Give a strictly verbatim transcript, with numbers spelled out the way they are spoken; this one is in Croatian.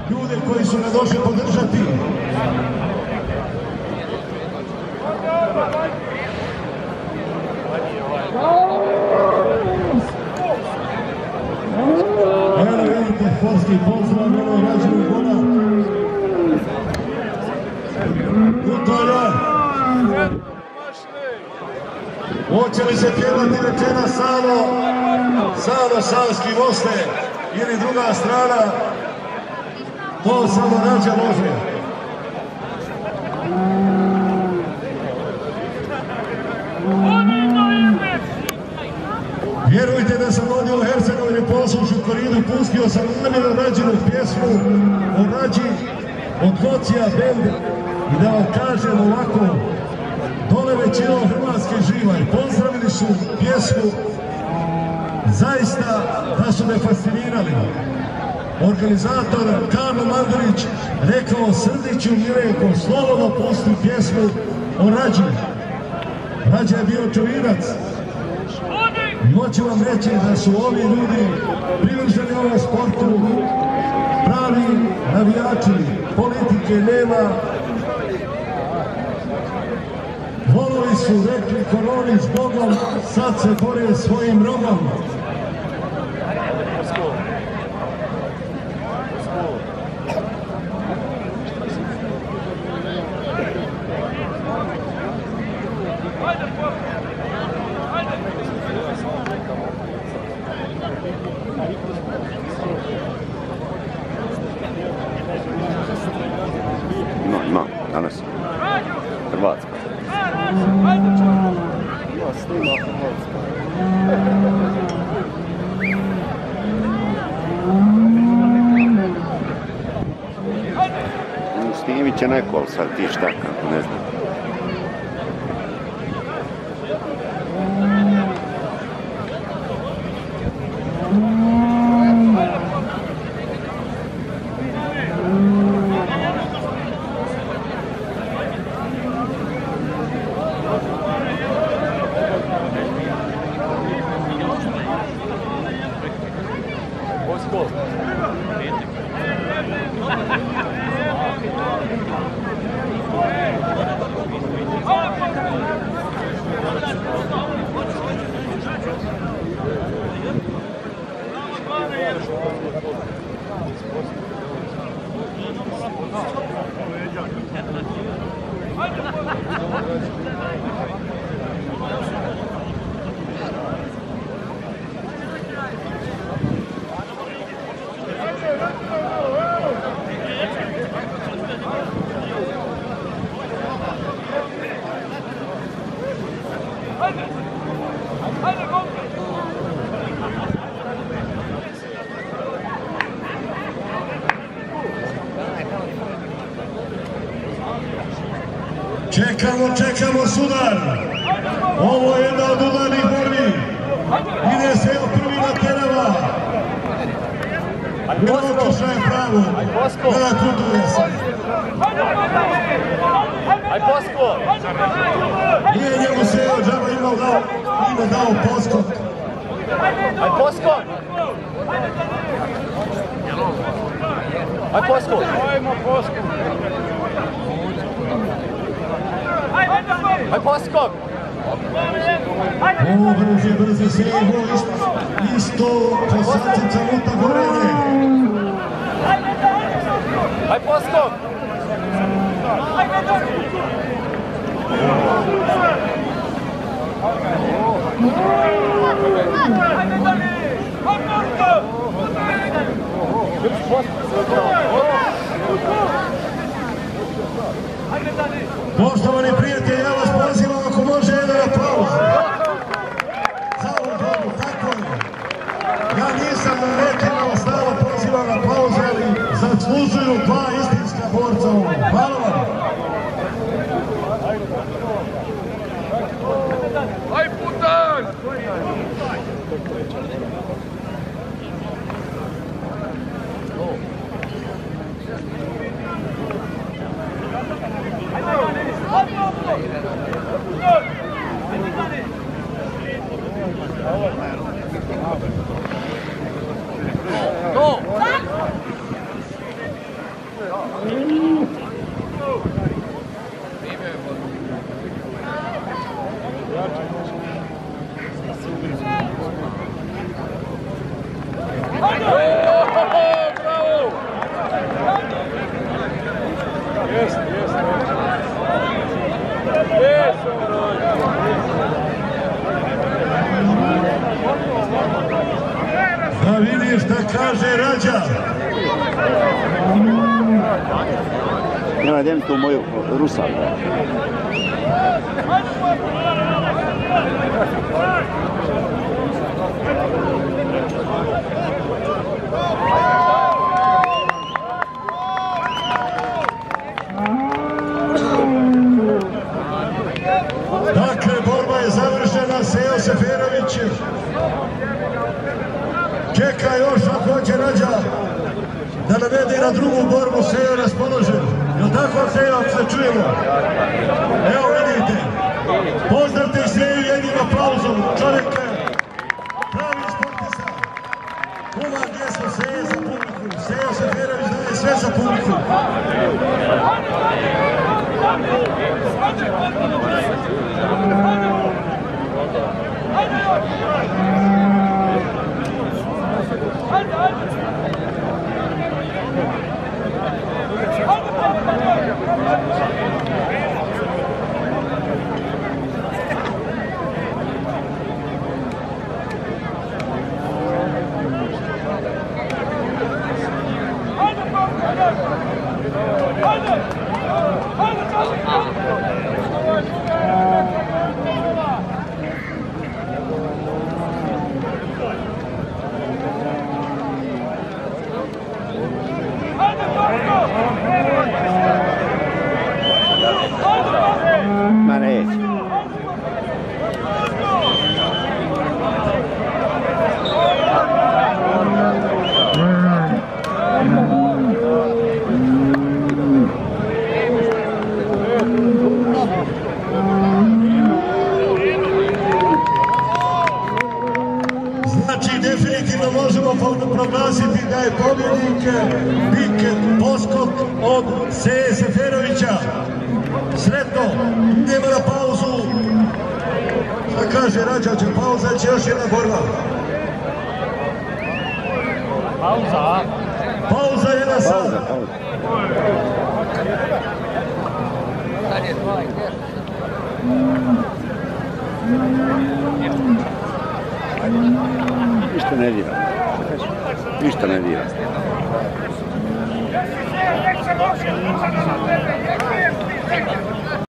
ljude koji su me došli podržati. Evo vidite, sportski pozdrav, ono je rađeno voda. Kutorja. Hoće li se pjevati večera Salo, Salo Savski moste ili druga strana, to samo Rađa može. Vjerujte da sam ovdje u Hercegovini poslušu koridu, pustio sam namjerno Rađinu pjesmu o Rađi od Gocija bend i da vam kažem ovako, dole većinom Hrvatske živa i pozdravili su pjesmu, zaista da su me fascinirali. Organizator Karlo Mandurić rekao Srdiću Milenko, slobodno pusti pjesmu o Rađi. Rađa je bio čovinac. I hoću vam reći da su ovi ljudi privrženi ovom sportu, pravi navijači, politike nema. Volovi su rekli koroni s Bogom, sad se bore svojim rogom. Ima, ima, danas. Hrvatska. Ima snima Hrvatska. Snimit će neko, ali sad ti šta kako, ne znam. Čekamo, čekamo sudar. Ovo je jedna od udarnih borbi. Ide se od prvi na terava. Milokiša je pravo. Kada putuje se. Aj Posko! Nije njemu se od džaba imao dao, ima dao Poskok. Aj Posko! Aj Posko! Ajmo Posko! Aj Posko! Ovo brže, brže se evo isto Kosačica luta gorenje. Aj Posko! Poštovani prijatelji, ja vas pozivam ako može jedan aplauz. Za ovu borbu, tako je. Ja nisam na nekima stalo pozivam na aplauz, ali zaslužuju dva istinska borca ovo. Hvala vam. Aj putan! Da vidim šta kaže Rađa. Ja najdem tu moju Rusa. Dakle, borba je završena, Sejo Seferović čeka još ako hoće Rađa da navede na drugu borbu. Sejo raspoložen, jel' tako Sejo, ako se čujemo? Evo vidite, pozdravite Seju jednim aplauzom, čovjek pravi sportista. Kuma geslo Seje za publiku, Sejo Seferović daje sve za publiku. Ma neće. Znači, definitivno možemo proglasiti da je pobjednik Vik Poskok od Seje Seferovića. Sretno, idemo na pauzu. Šta kaže Rađa, će pauza, će još jedna borba. Pauza. Pauza jedna sad. Pauza, pauza. Ništa ne dira. Ništa ne dira.